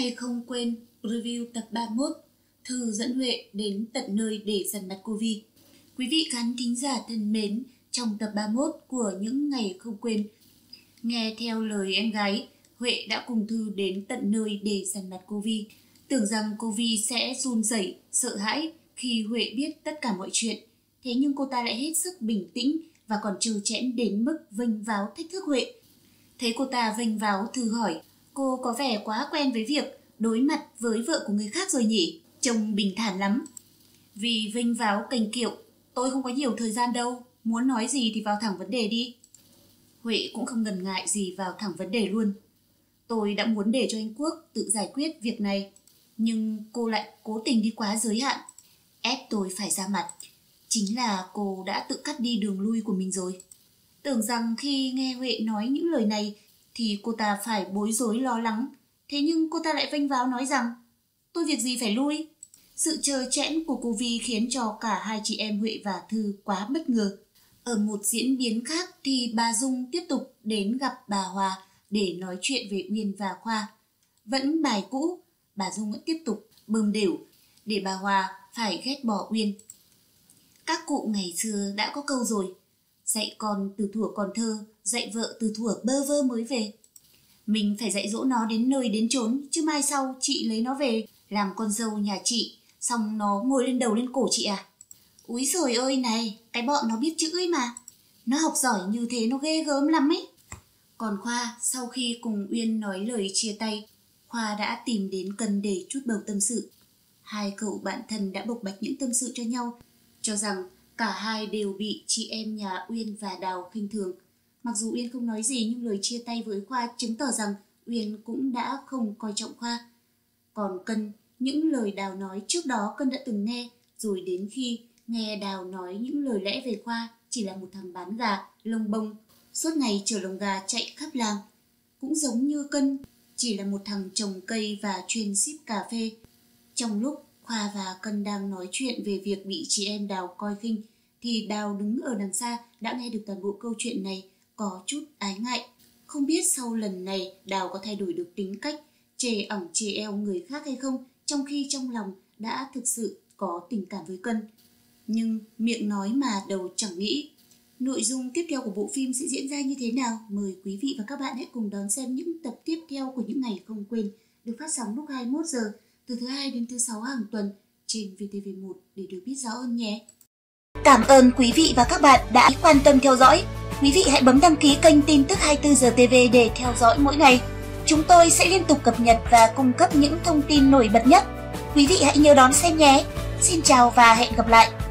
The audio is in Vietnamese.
ngày không quên review tập 31, Thư dẫn Huệ đến tận nơi để dằn mặt cô Vi. Quý vị khán thính giả thân mến, trong tập 31 của những ngày không quên, nghe theo lời em gái, Huệ đã cùng Thư đến tận nơi để dằn mặt cô Vi. Tưởng rằng cô Vi sẽ run rẩy, sợ hãi khi Huệ biết tất cả mọi chuyện. Thế nhưng cô ta lại hết sức bình tĩnh và còn trơ trẽn đến mức vênh váo thách thức Huệ. Thấy cô ta vênh váo, Thư hỏi, cô có vẻ quá quen với việc đối mặt với vợ của người khác rồi nhỉ? Trông bình thản lắm. Vì vênh váo cành kiệu, tôi không có nhiều thời gian đâu, muốn nói gì thì vào thẳng vấn đề đi. Huệ cũng không ngần ngại gì vào thẳng vấn đề luôn. Tôi đã muốn để cho anh Quốc tự giải quyết việc này, nhưng cô lại cố tình đi quá giới hạn, ép tôi phải ra mặt. Chính là cô đã tự cắt đi đường lui của mình rồi. Tưởng rằng khi nghe Huệ nói những lời này thì cô ta phải bối rối lo lắng. Thế nhưng cô ta lại vênh váo nói rằng tôi việc gì phải lui. Sự trơ trẽn của cô Vi khiến cho cả hai chị em Huệ và Thư quá bất ngờ. Ở một diễn biến khác thì bà Dung tiếp tục đến gặp bà Hòa để nói chuyện về Uyên và Khoa. Vẫn bài cũ, bà Dung vẫn tiếp tục bơm đều để bà Hòa phải ghét bỏ Uyên. Các cụ ngày xưa đã có câu rồi, dạy con từ thuở còn thơ, dạy vợ từ thuở bơ vơ mới về. Mình phải dạy dỗ nó đến nơi đến chốn, chứ mai sau chị lấy nó về làm con dâu nhà chị, xong nó ngồi lên đầu lên cổ chị à? Úi giời ơi này, cái bọn nó biết chữ ấy mà. Nó học giỏi như thế nó ghê gớm lắm ấy. Còn Khoa, sau khi cùng Uyên nói lời chia tay, Khoa đã tìm đến Cân để trút bầu tâm sự. Hai cậu bạn thân đã bộc bạch những tâm sự cho nhau, cho rằng cả hai đều bị chị em nhà Uyên và Đào khinh thường. Mặc dù Uyên không nói gì nhưng lời chia tay với Khoa chứng tỏ rằng Uyên cũng đã không coi trọng Khoa. Còn Cân, những lời Đào nói trước đó Cân đã từng nghe, rồi đến khi nghe Đào nói những lời lẽ về Khoa chỉ là một thằng bán gà, lông bông, suốt ngày chở lồng gà chạy khắp làng. Cũng giống như Cân, chỉ là một thằng trồng cây và chuyên ship cà phê. Trong lúc Khoa và Cân đang nói chuyện về việc bị chị em Đào coi khinh, thì Đào đứng ở đằng xa đã nghe được toàn bộ câu chuyện này, có chút ái ngại. Không biết sau lần này Đào có thay đổi được tính cách, chề ỏng chề eo người khác hay không, trong khi trong lòng đã thực sự có tình cảm với Cân. Nhưng miệng nói mà đầu chẳng nghĩ. Nội dung tiếp theo của bộ phim sẽ diễn ra như thế nào? Mời quý vị và các bạn hãy cùng đón xem những tập tiếp theo của Những Ngày Không Quên, được phát sóng lúc 21 giờ từ thứ Hai đến thứ Sáu hàng tuần trên VTV1 để được biết rõ hơn nhé. Cảm ơn quý vị và các bạn đã quan tâm theo dõi. Quý vị hãy bấm đăng ký kênh tin tức 24 giờ TV để theo dõi mỗi ngày. Chúng tôi sẽ liên tục cập nhật và cung cấp những thông tin nổi bật nhất. Quý vị hãy nhớ đón xem nhé. Xin chào và hẹn gặp lại.